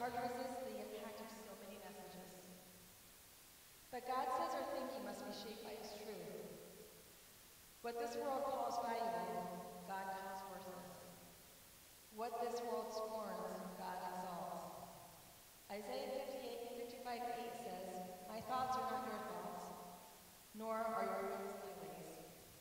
hard to resist the impact of so many messages. But God says our thinking must be shaped by His truth. What this world calls valuable, God calls worthless. What this world scorns, God exalts. Isaiah 55:8 says, "My thoughts are not your thoughts, nor are your ways my ways."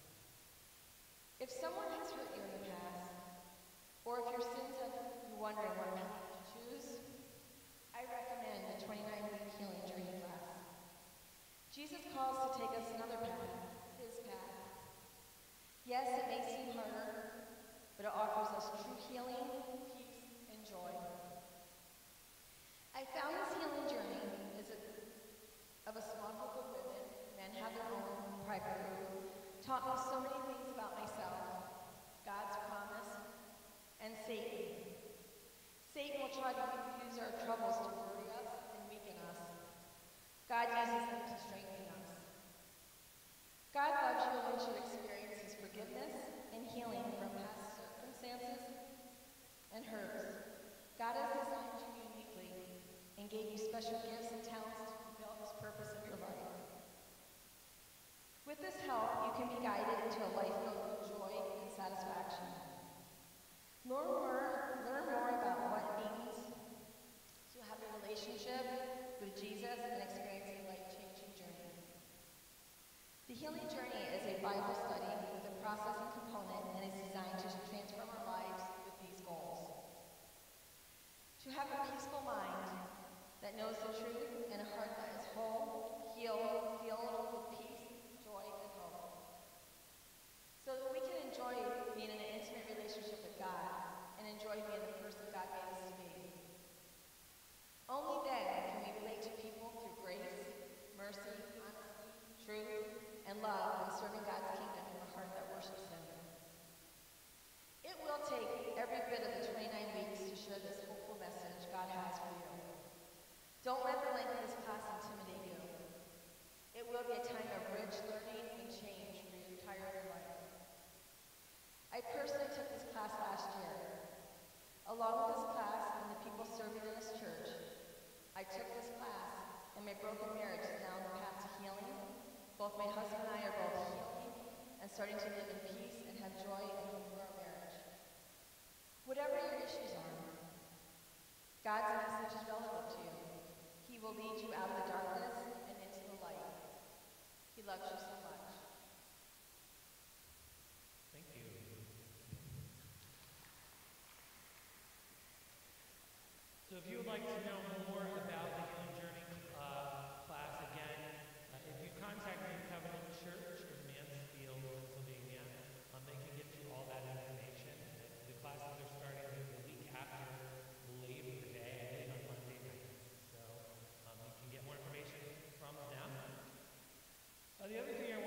If someone has hurt you in the past, or if your sins have you wondering what path to choose, I recommend the 29-week healing journey class. Jesus calls to take us another path, His path. Yes, it may seem harder, but it offers us true healing, peace, and joy. I found this healing journey of a small group of women, men have their own private group, taught me so many things about myself, God's promise, and Satan. Satan will try to use our troubles to worry us and weaken us. God uses them to strengthen us. God loves you and wants you to experience His forgiveness and healing from past circumstances and hurts. God has designed you uniquely and gave you special gifts and talents to fulfill His purpose in your life. With this help, you can be guided into a life filled with joy and satisfaction. Learn more about what it means to have a relationship with Jesus and experience a life-changing journey. The healing journey is a Bible study with a processing component and is designed to transform our lives with these goals. To have a peaceful mind that knows the truth and a heart that is whole, healed, filled with peace, joy, and hope. So that we can enjoy being in an intimate relationship with God and enjoy being the person God made us to be. Only then can we relate to people through grace, mercy, honesty, truth, and love, and serving God's kingdom from a heart that worships Him. It will take every bit of the 29 weeks to share this hopeful message God has for you. Don't let the length of this class intimidate you. It will be a time of rich learning and change for your entire life. I personally took this class last year. Along with this class and the people serving in this church, I took this class, and my broken marriage is now on the path to healing. Both my husband and I are both healing and starting to live in peace and have joy and hope for our marriage. Whatever your issues are, God's message is relevant to you. He will lead you out of the darkness and into the light. He loves you so much. Thank you. So if you would like to know more about the Healing Journey class, again, if you contact New Covenant Church in Mansfield, Pennsylvania, they can get you all that information. The classes are starting the week after Labor Day, on Monday night. So you can get more information from them. The other thing I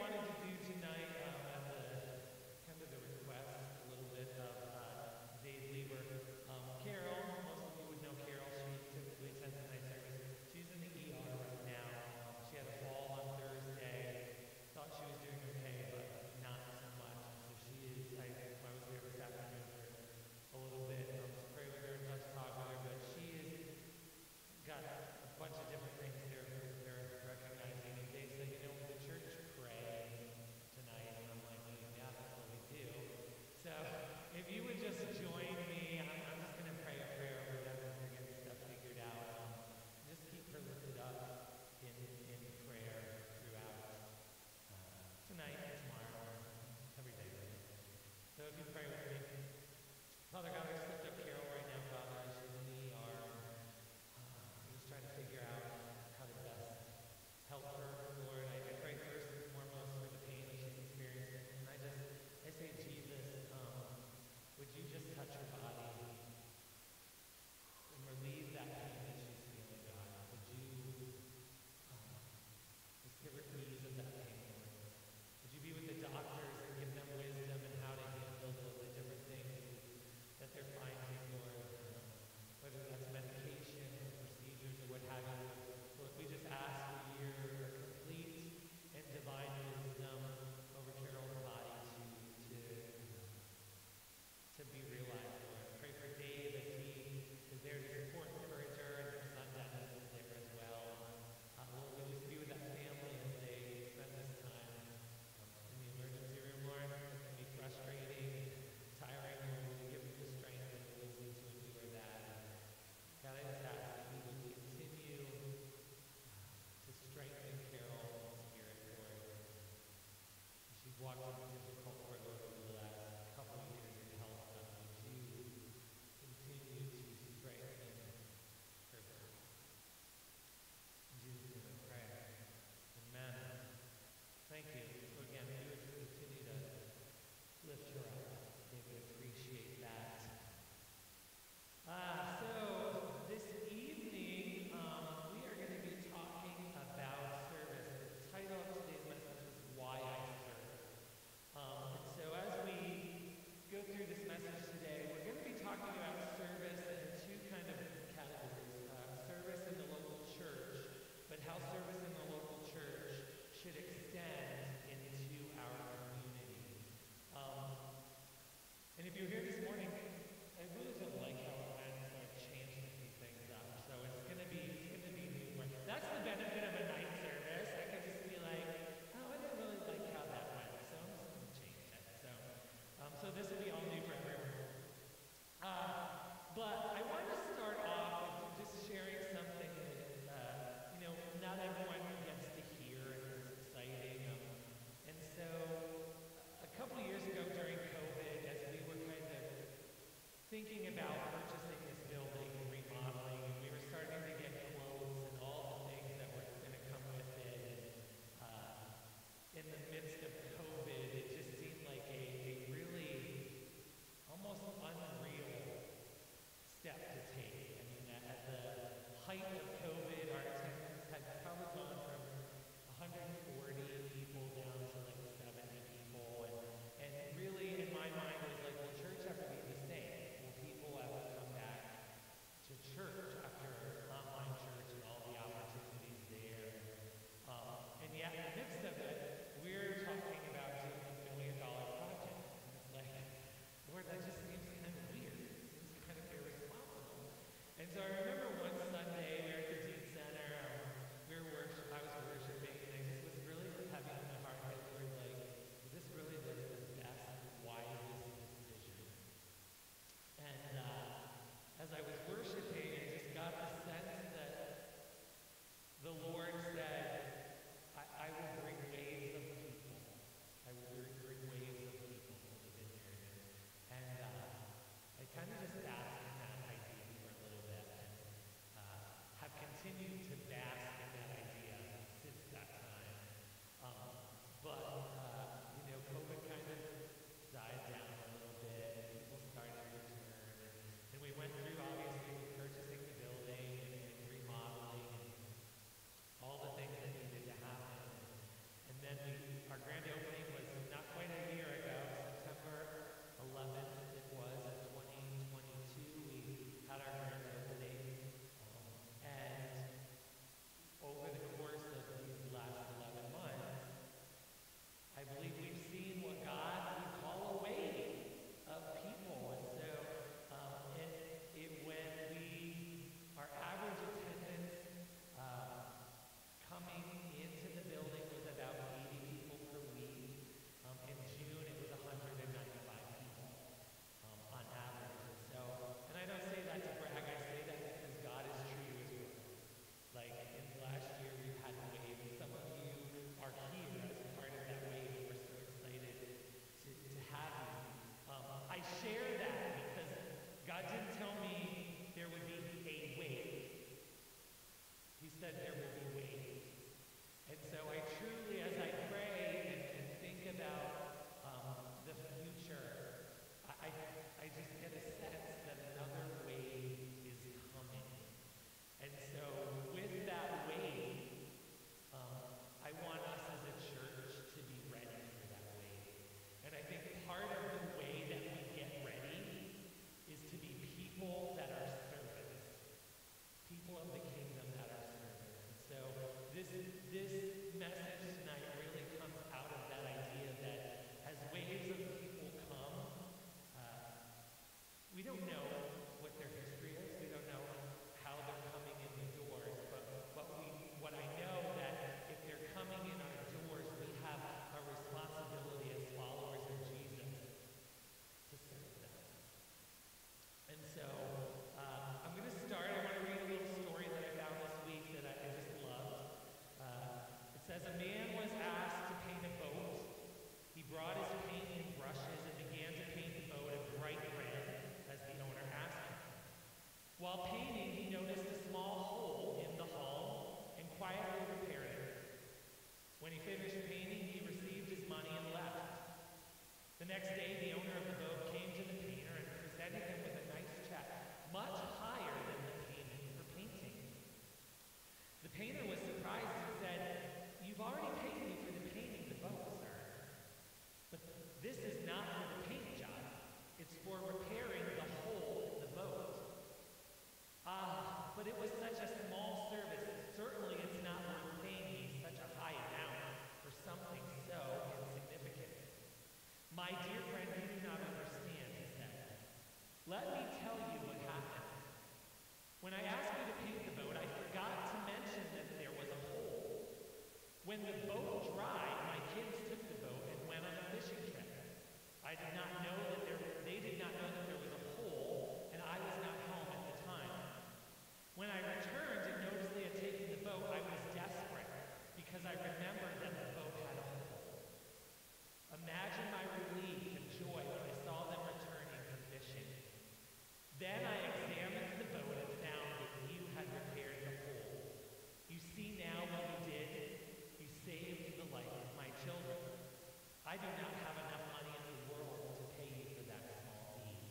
it was such a small service, certainly it's not worth paying me such a high amount for something so insignificant. My dear friend, you do not understand, he said. Let me tell you what happened. When I asked you to paint the boat, I forgot to mention that there was a hole. When the boat dried, my kids took the boat and went on a fishing trip. They did not know that there was a hole, and I was not home at the time. When I returned and noticed they had taken the boat, I was desperate because I remembered that the boat had a hole. Imagine my relief and joy when I saw them returning from fishing. Then I examined the boat and found that you had repaired the hole. You see now what you did? You saved the life of my children. I do not have enough money in the world to pay you for that small deed.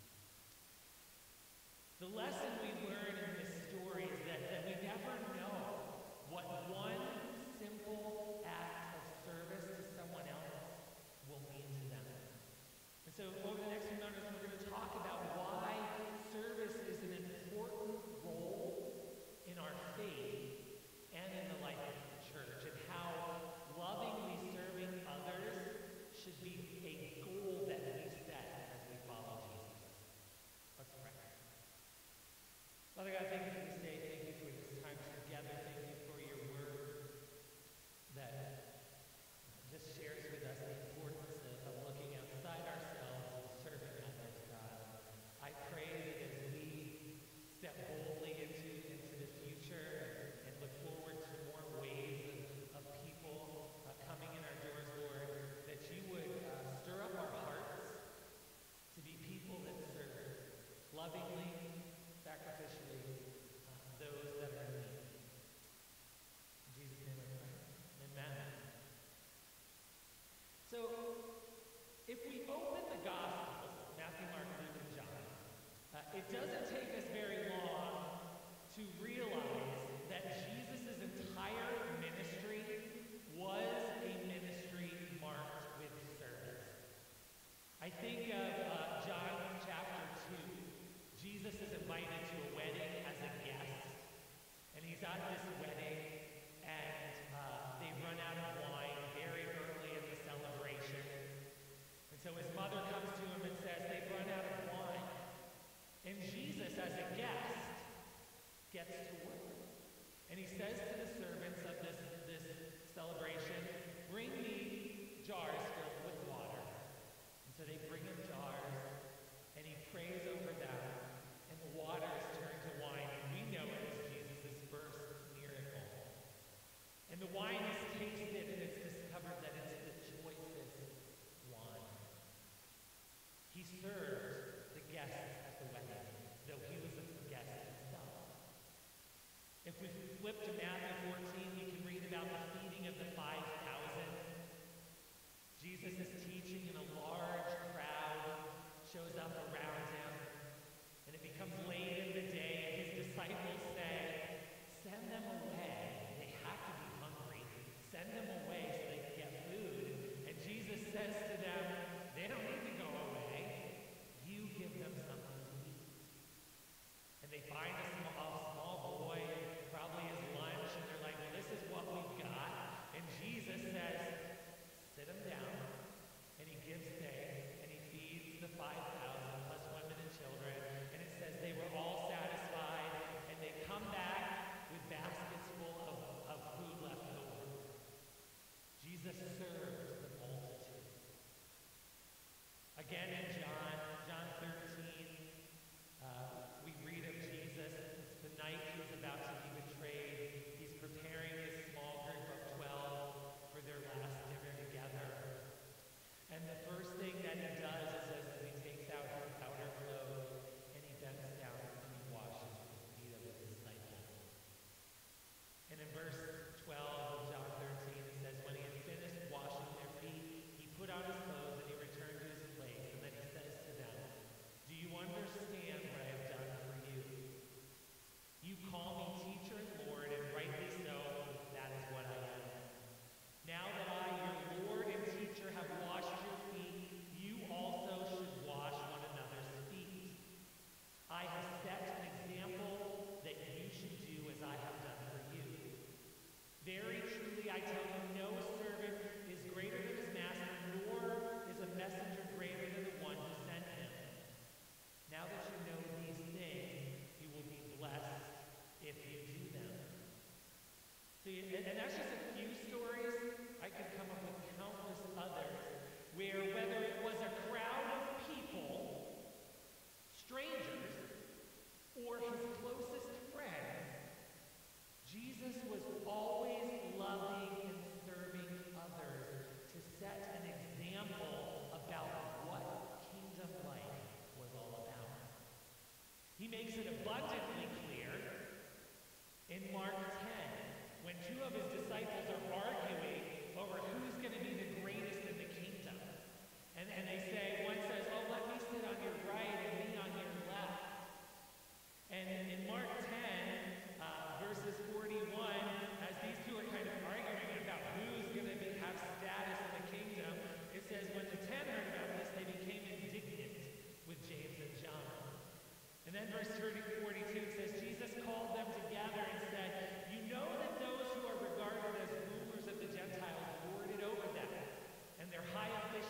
The lesson we learn in this story is that we never know what one simple act of service to someone else will mean to them. And so over the next few minutes, we're going to talk about why service is an important role in our faith and in the life of the church, and how lovingly serving others should be a goal that we set as we follow Jesus. Let's pray. Father God, thank you for this day. Thank you for this time together. Thank you for your word that just shares with us the importance of looking outside ourselves and serving others, God. I pray that as we step boldly into the future and look forward to more waves of people coming in our doors, Lord, that you would stir up our hearts to be people that serve lovingly, sacrificially, those that are in need. In Jesus' name I pray. Amen. So, if we open the Gospels, Matthew, Mark, Luke, and John, it doesn't take us very long to realize that Jesus' entire ministry was a ministry marked with service. I think of John chapter 2. Jesus is invited to a wedding as a guest, and he's at this wedding, and they've run out of wine very early in the celebration. And so his mother comes to him and says, they've run out of wine. And Jesus, as a guest, gets to work. And he says to the servants of this celebration, bring me jars filled with water. And so they bring him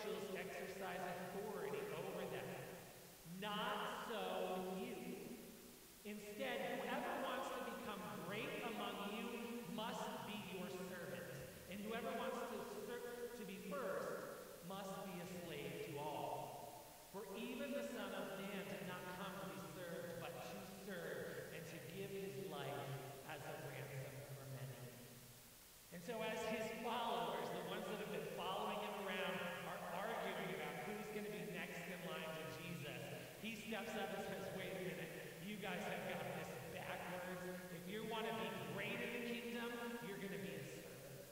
officials exercise authority over them. Not so with you. Instead, whoever wants to become great among you must be your servant, and whoever wants to be first must be a slave to all. For even the Son of Man did not come to be served, but to serve and to give his life as a ransom for many. And so as his followers, the ones that have been following him around, are arguing about who's going to be next in line to Jesus, he steps up and says, wait a minute, you guys have got this backwards. If you want to be great in the kingdom, you're going to be a servant.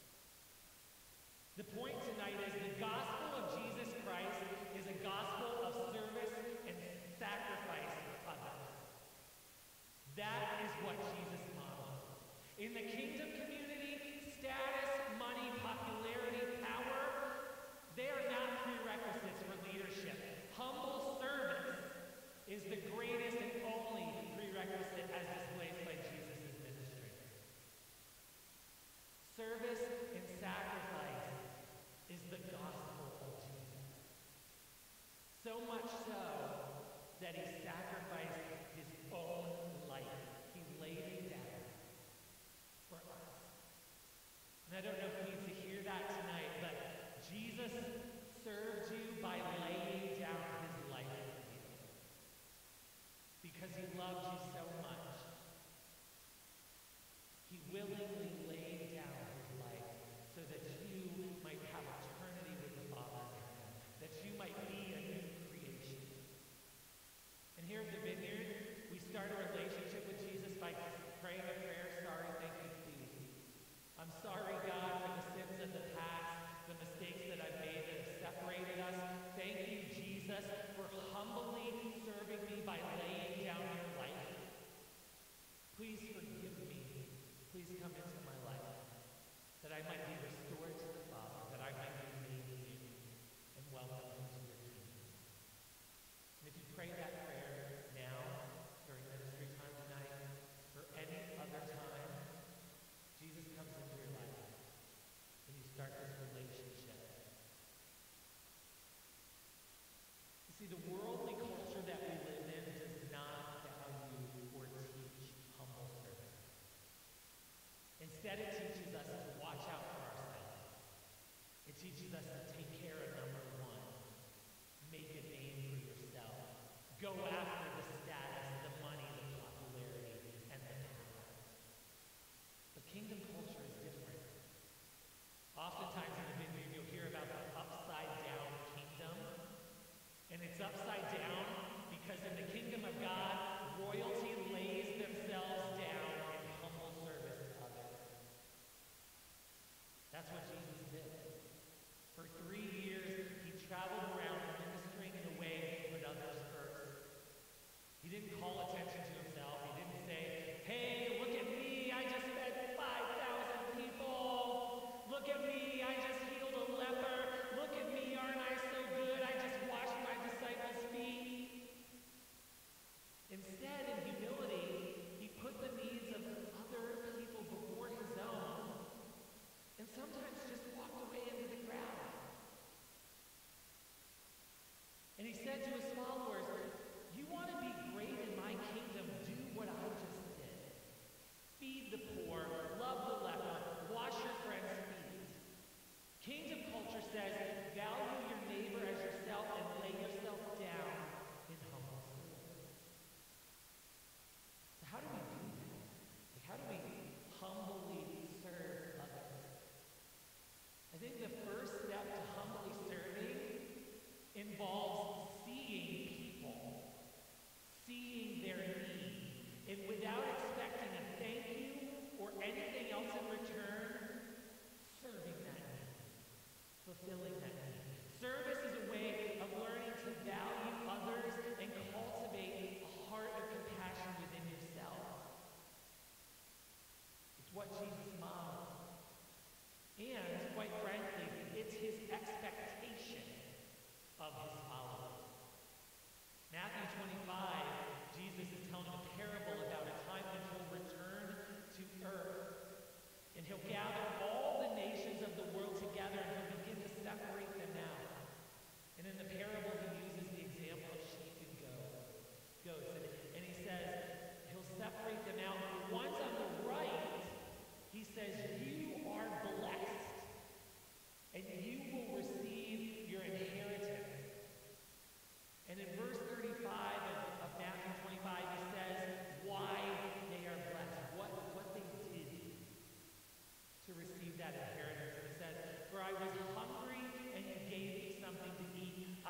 The point tonight is the gospel of Jesus Christ is a gospel of service and sacrifice for others. That is what Jesus modeled. In the kingdom community, status, money, popularity, power, they are not prerequisites for leadership. Humble service is the greatest and only prerequisite as displayed by Jesus' ministry. Service and sacrifice is the gospel of Jesus. So much so that he sacrificed his own life. He laid it down for us. And I don't know if you need to hear that tonight, but Jesus served you by laying down his life for you. Because he loved you so much. He willingly laid down his life so that you might have eternity with the Father in heaven, that you might be a new creation. And here at the Vineyard, we start a relationship with Jesus by praying a prayer, sorry, thank you, please. I'm sorry, God, for the sins of the past, the mistakes that I've made that have separated us. Thank you, Jesus, for humbly serving me by laying down your life. Please forgive me. Please come into my life, that I might be restored to the Father, that I might be made new and welcome into your kingdom. And if you pray that prayer now, during ministry time tonight, or any other time, Jesus comes into your life, and you start this relationship. You see, the worldly culture that we live in does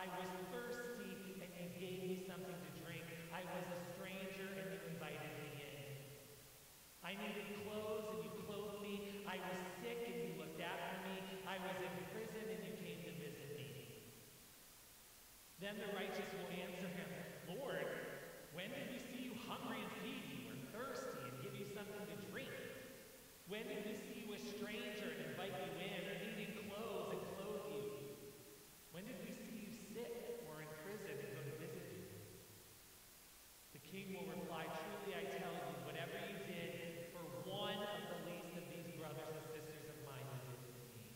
I was thirsty and you gave me something to drink. I was a stranger and you invited me in. I needed clothes and you clothed me. I was sick and you looked after me. I was in prison and you came to visit me. Then the righteous will answer him, Lord, when did we see you hungry and feed you, or thirsty and give you something to drink? When did we see you a stranger and invite you in, or needing clothes and clothe you? When did we see you sick or in prison and go to visit you? The king will reply, truly I tell you, whatever you did for one of the least of these brothers and sisters of mine, you did for me.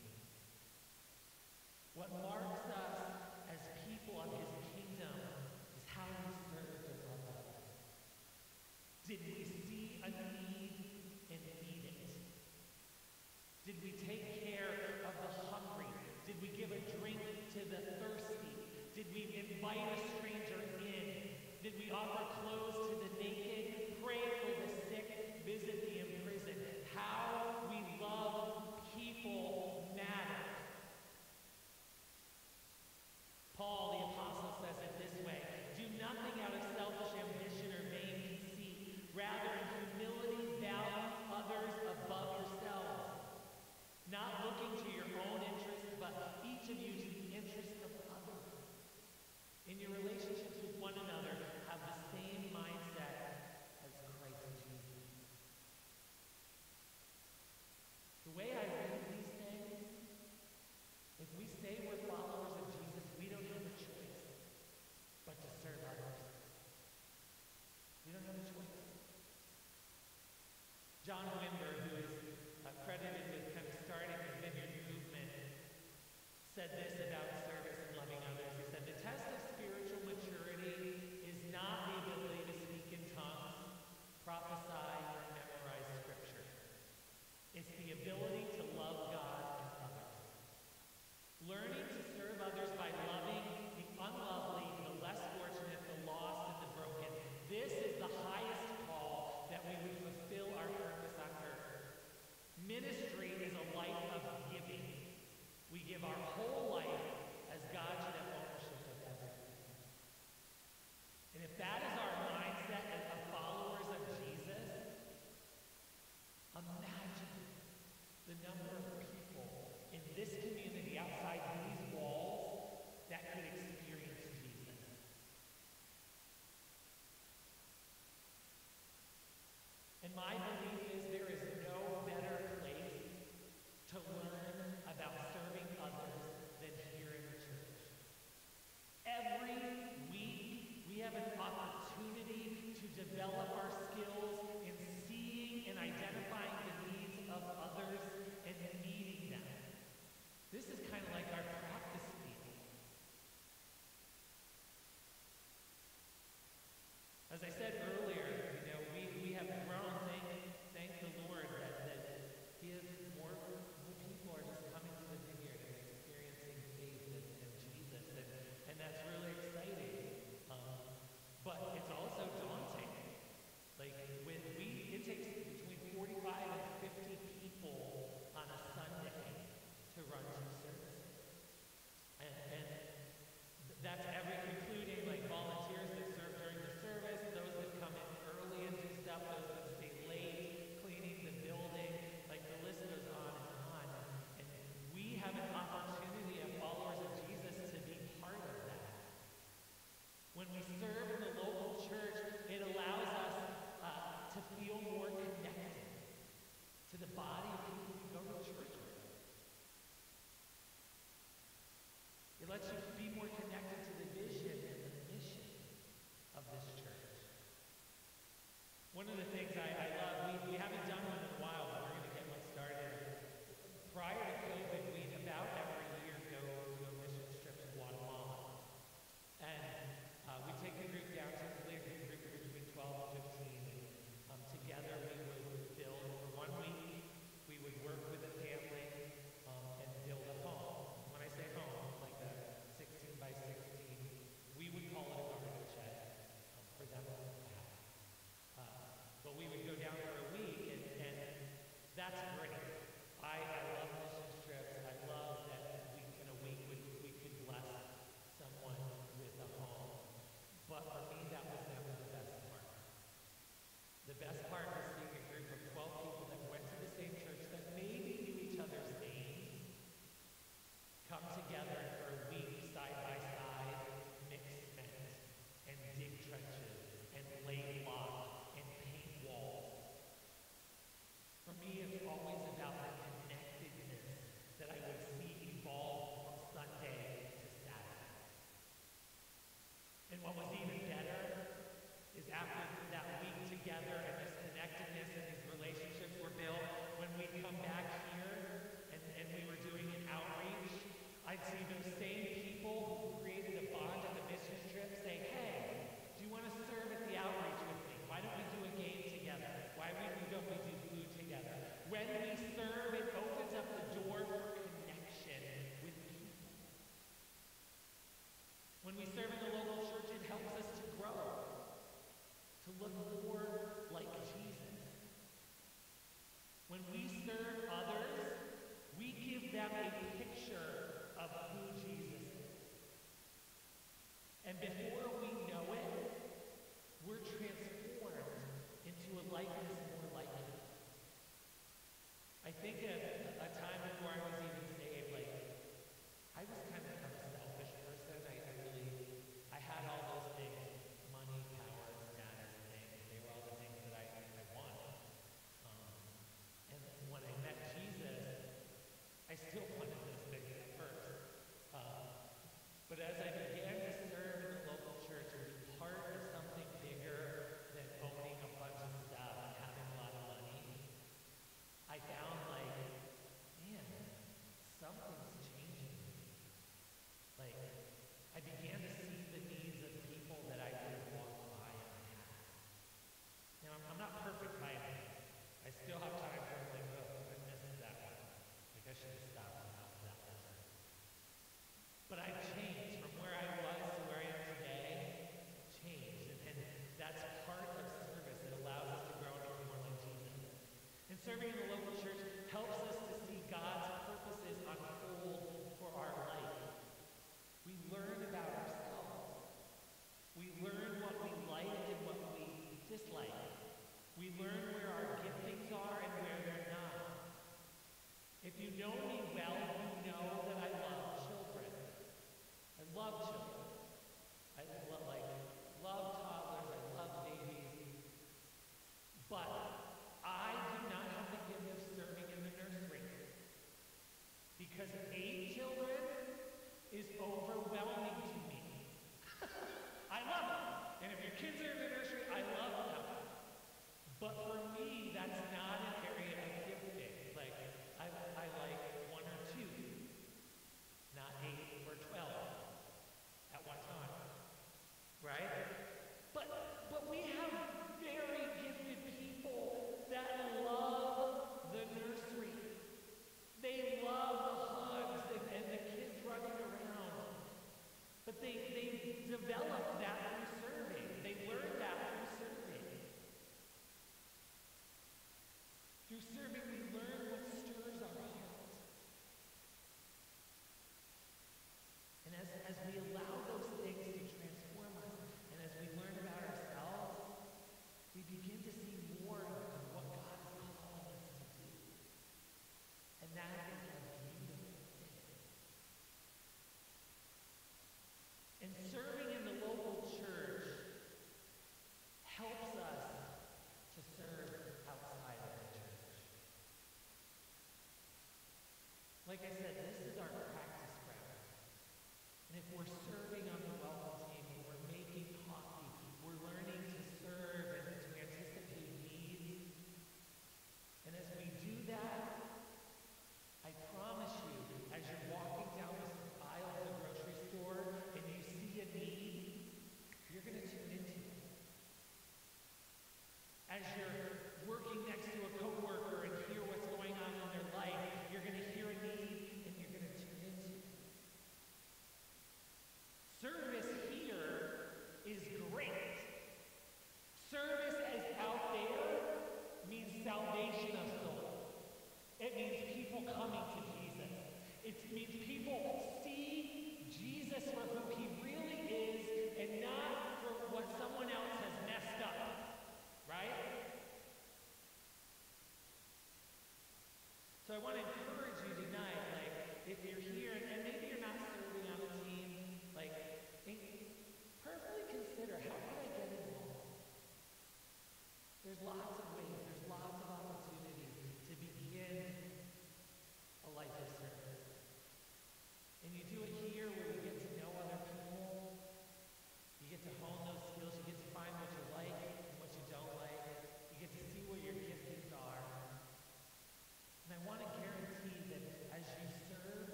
What marks us as people of his kingdom is how we serve and love others. Did we see a need and meet it? Did we take care of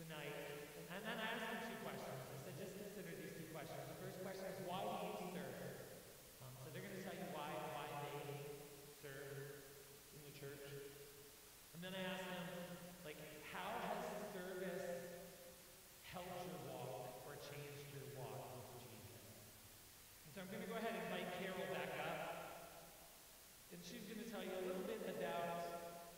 tonight. And then I asked them two questions. I said, just consider these two questions. The first question is, why do you serve? So they're going to tell you why they serve in the church. And then I asked them, like, how has service helped your walk or changed your walk with Jesus? And so I'm going to go ahead and invite Carol back up. And she's going to tell you a little bit about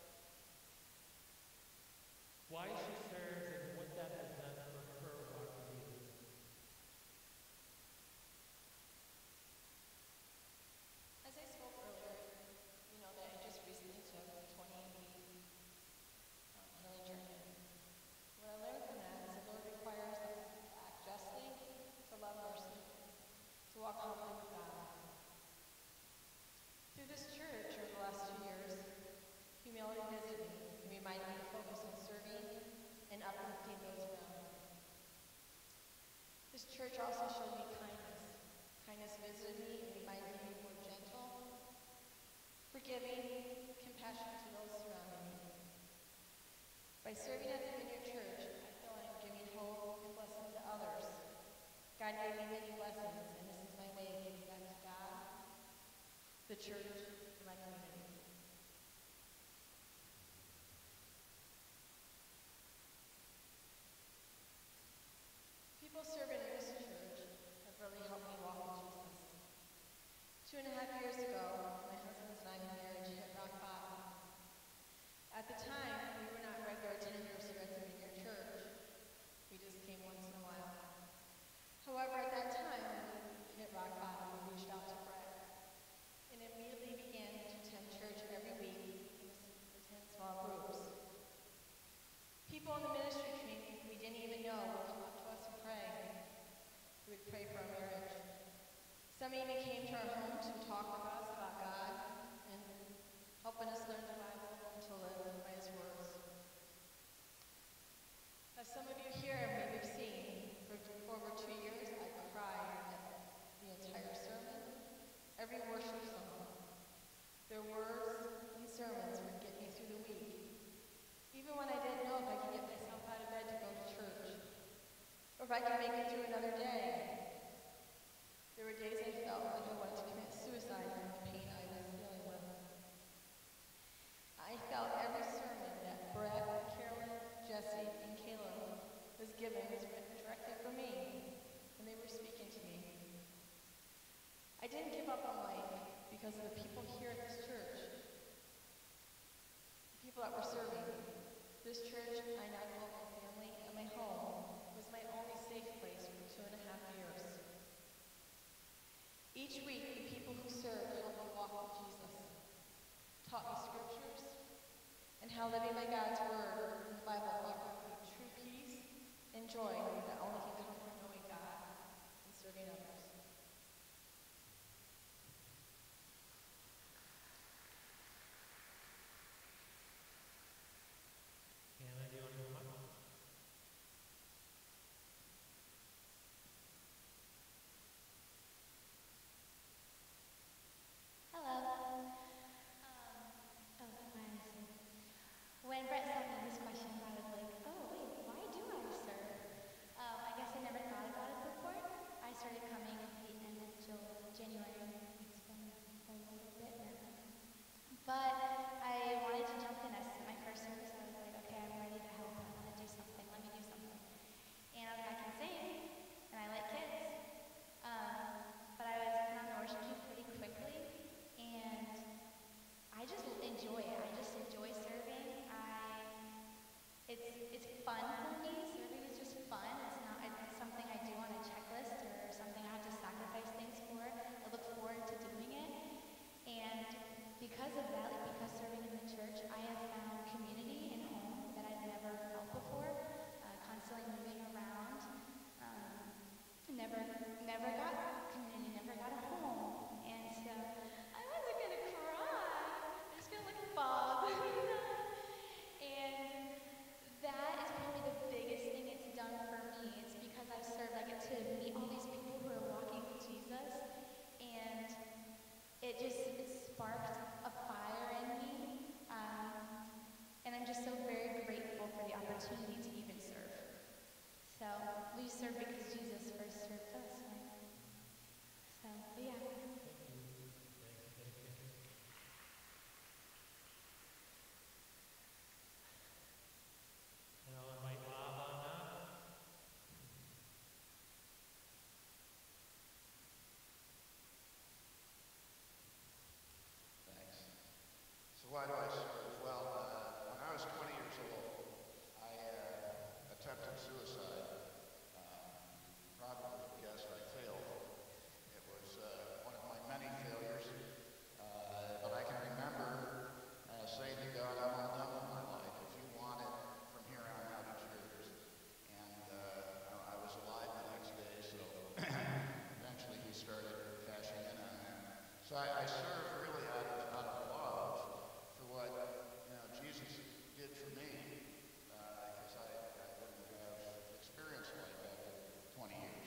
why she serves and what that has done for her walk with Jesus. As I spoke earlier, you know that I just recently took 28 healing journey. What I learned from that is the Lord requires us to act justly, to love mercy, to walk humbly with God. Through this church over the last 2 years, humility visited me and reminded me to focus on serving and uplifting those around me. This church also showed me kindness. Kindness visited me and reminded me to be more gentle, forgiving, compassionate to those surrounding me. By serving at the Vineyard Church, I feel I'm giving hope and blessing to others. God gave me many blessings, and this is my way of giving back to God, the church, and my community. People serving in this church have really helped me walk with Jesus. 2.5 years ago, my husband's and I's marriage hit rock bottom. At the time, we were not regular attenders here at the Vineyard Church. We just came once in a while. However, at that time, when we hit rock bottom, we reached out to Brett and immediately began to attend church every week and attend small groups. People in the ministry community we didn't even know would come up to us and pray. We would pray for our marriage. Some even came to our home to talk with us about God and helping us learn the Bible and to live by His words. As some of you here may have seen, for over 2 years I cried at the entire sermon, every worship song. Their words and sermons would get me through the week. Even when I didn't know if I could get myself out of bed to go to church, or if I could make it through another day. There were days I felt like I wanted to commit suicide from the pain I was dealing with. I felt every sermon that Brett, Carolyn, Jesse, and Caleb was given was written directly for me, and they were speaking to me. I didn't give up on life because of the people here at this church, the people that were serving. This church I now call my family and my home was my only safe place for 2.5 years. Each week, the people who served helped me walk with Jesus, taught me scriptures, and how living by God's word in the Bible offered me true peace and joy that only can come from knowing God and serving others. Hannah, do you want to come up? Hello. When Brett sent me these questions, I was like, oh, wait, why do I serve? I guess I never thought about it before. I started coming at the end of January. It's been a little bit now. But I wanted to jump in as my first service. I was like, okay, I'm ready to help. I want to do something. Let me do something. And I was like, I can sing, and I like kids. But I was put on the worship team pretty quickly, and I just enjoy it. I just enjoy serving. It's fun for me. Serving is just fun. It's something I do on a checklist or something I have to sacrifice things for. I look forward to doing it. And because of that, because serving in the church, I have found community and home that I've never felt before. Constantly moving around. Never got community, never got a home. And so I wasn't gonna cry. I'm just gonna look at Bob. And that is probably the serve because Jesus first served us, right? So, but yeah. And I'll invite Bob on up. Thanks. So why do I serve? Well, when I was 20 years old, I attempted suicide. Probably guess I failed. It was one of my many failures. But I can remember saying to God, I'm all done with my life. If you want it from here on out, it's yours. And I was alive the next day, so eventually he started cashing in on that. So I serve really out of love for what Jesus did for me, because I wouldn't have experienced life after 20 years.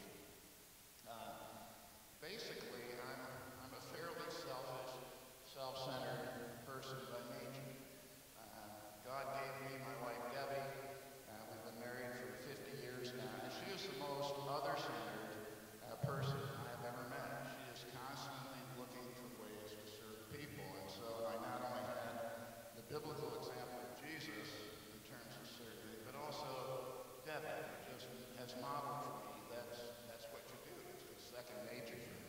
Basically, I'm a fairly selfish, self-centered person by nature. God gave me my wife Debbie. We've been married for 50 years now, and she is the most other-centered person I have ever met. She is constantly looking for ways to serve people, and so I not only had the biblical example of Jesus in terms of serving, but also Debbie, who just has modeled for me that's what you do. It's just second nature for her.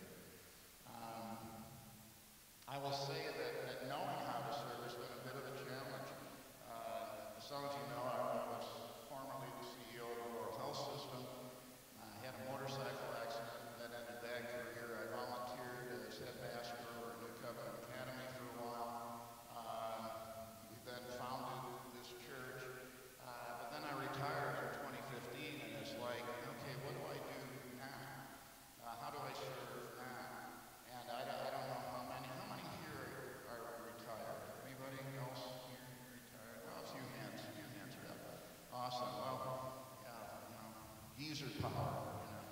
I will say that knowing how to serve has been a bit of a challenge. Some of you know I was formerly the CEO of the Rural Health System. I had a motorcycle accident that ended that career. I volunteered as headmaster over at New Covenant Academy for a while. We then founded this church. But then I retired in 2015, and it's like, okay, what do I do now? How do I serve now? And I don't know how many here are retired. Anybody else here retired? Oh, a few hands are up. Awesome. Well, yeah, geezer power.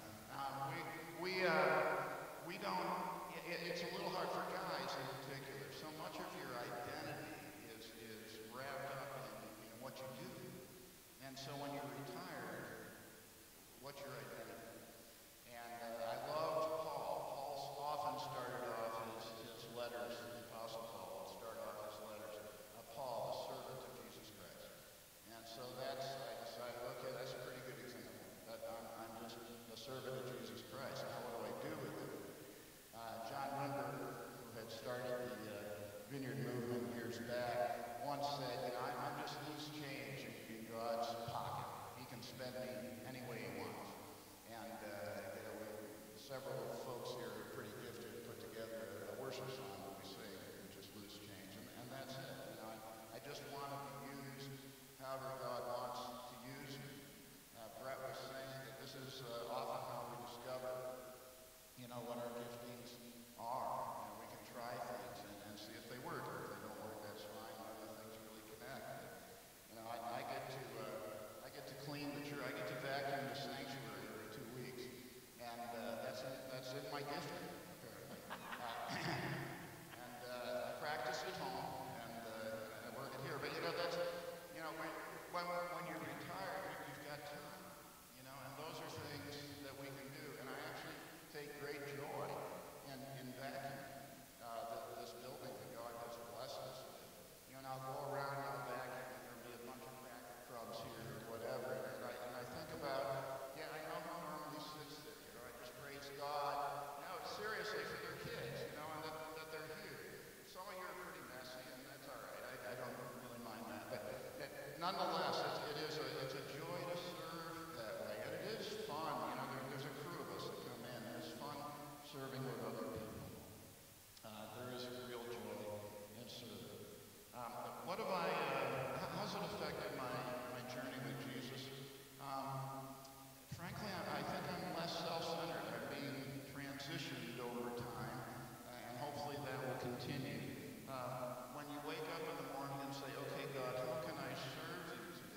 We don't. It's a little hard for guys in particular. So much of your identity is wrapped up in what you do. And so when you're retired, what's your identity? And I loved Paul. Paul often started off his letters, the Apostle Paul would start off his letters, Paul, a servant of Jesus Christ. And so I decided, okay, that's a pretty good example. That I'm just a servant of Jesus Christ. Now what do I do with it? John Wimber, who had started the Vineyard movement years back, once said, I'm just loose change in God's pocket. He can spend me any way he wants. And several folks here are pretty gifted to put together a worship song that we sing, which is loose change. And that's it. I just want to be used however God wants to use me. Brett was saying that this is often how we discover, what our giftings are. We can try things and see if they work. If they don't work, that's fine. Other things really connect. I get to clean the church. I get to vacuum the sanctuary every 2 weeks, and that's in my gifting, apparently. And I practice at home, and I work it here. But that's when you're retired, you've got time, and those are things that we can do. And I actually take great joy in vacuuming this building that God has blessed us with. And I'll go around and I'll vacuum, and there'll be a bunch of cracker crumbs here or whatever. And I think about, I know who normally sits there. I just praise God. Seriously for their kids, and that they're here. Some of you are pretty messy, and that's all right. I don't really mind that. But nonetheless, it's a joy to serve that way. And it is fun. There's a crew of us that come in. It's fun serving with other people. There is real joy in serving. How's it affected my journey with Jesus? Frankly, I think I'm less self-centered. I'm being transitioned over time, and hopefully that will continue. When you wake up in the morning and say, okay, God, how can I serve you today?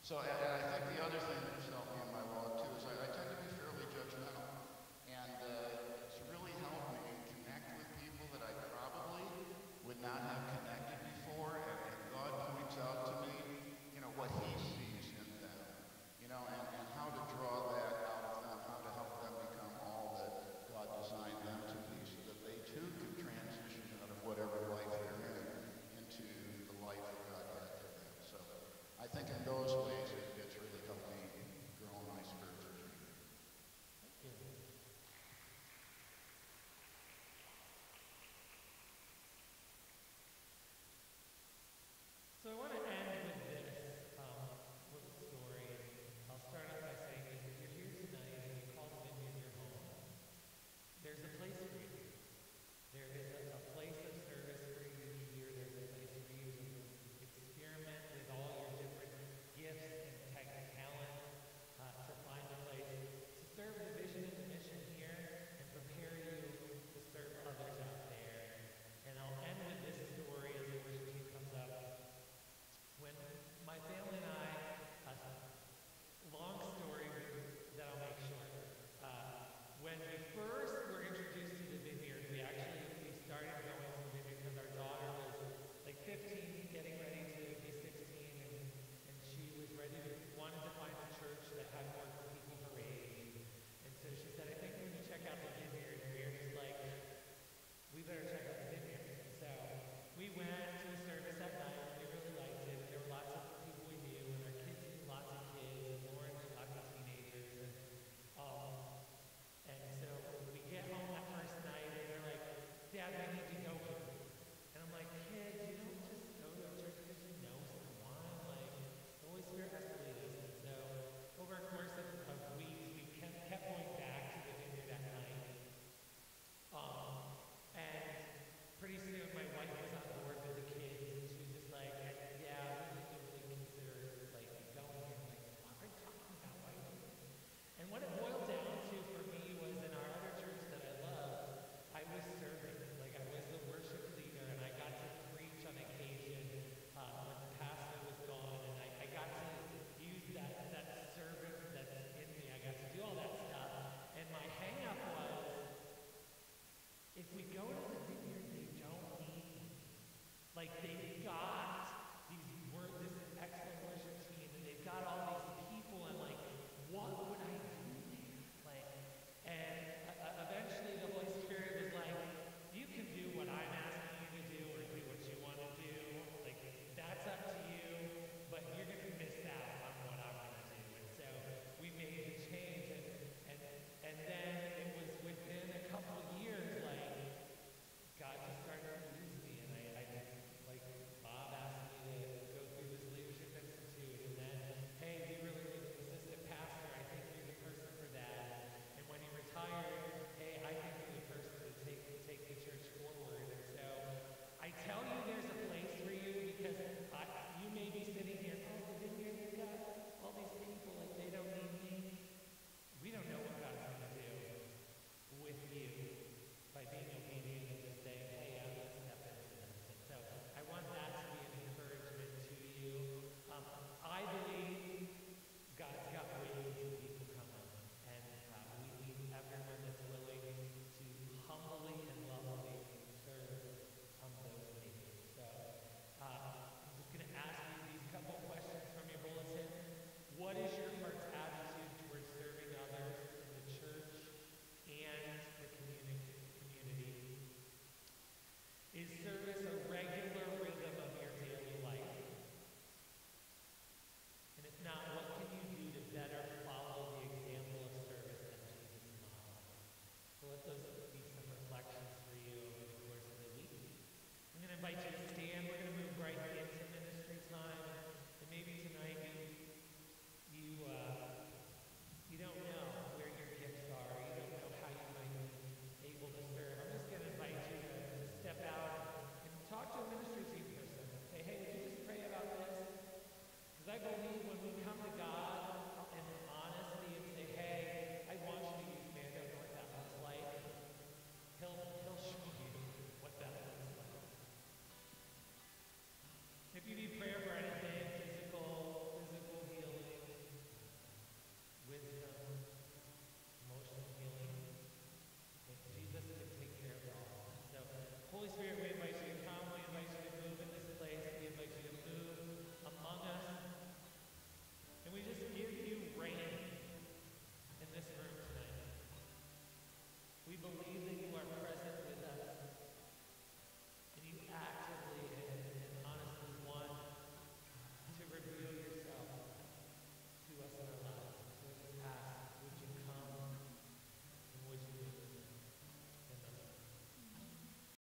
So, and I think the other thing that's helped me in my walk too is I tend to be fairly judgmental, and it's really helped me connect with people that I probably would not have connected before, and God points out to me, what He sees in them, and how to draw that out of them, how to help them become all that God designed them to be, so that they too can transition out of whatever life they're in into the life that God had for them. So I think in those ways it's really helped me grow in my spiritual journey. Thank you. So I want to end with this little story. I'll start off by saying this. If you're here tonight and you call the Vineyard your home, there's a place for you. There is a place of service for you here. There's a place for you to experiment with all your different gifts and talents to find a place to serve the vision and the mission here and prepare you to serve others out there. And I'll end with this story as the worship team comes up. When my family and I, long story that I'll make short. When we first were introduced to the Vineyard, we started going to the Vineyard because our daughter was like 15, getting ready to be 16, and she was wanted to find a church that had more people her age. And so she said, I think we need to check out the Vineyard. And we were just like, we better check out the Vineyard. And so we went to a service that night. We really liked it. There were lots of people we knew, and our kids knew lots of kids, and Lauren knew lots of teenagers. And so we get home that first night, and they're like, Dad, we need to go here. And I'm like, kids, you don't just go to a church because you know someone. Like, the Holy Spirit has to lead us. And so over a course of weeks, we kept going back to the Vineyard that night. And pretty soon, my wife was on board with the kids, and she was just like, yeah, we need to really consider, like, going here. Like, what are you talking about? Why are you doing this? And what it boiled down to for me was in our other church that I loved, I was serving. Like, I was the worship leader, and I got to preach on occasion when the pastor was gone, and I got to use that service that's in me. I got to do all that stuff. And my hang-up was, if we go to the Vineyard, they don't need me. Like, they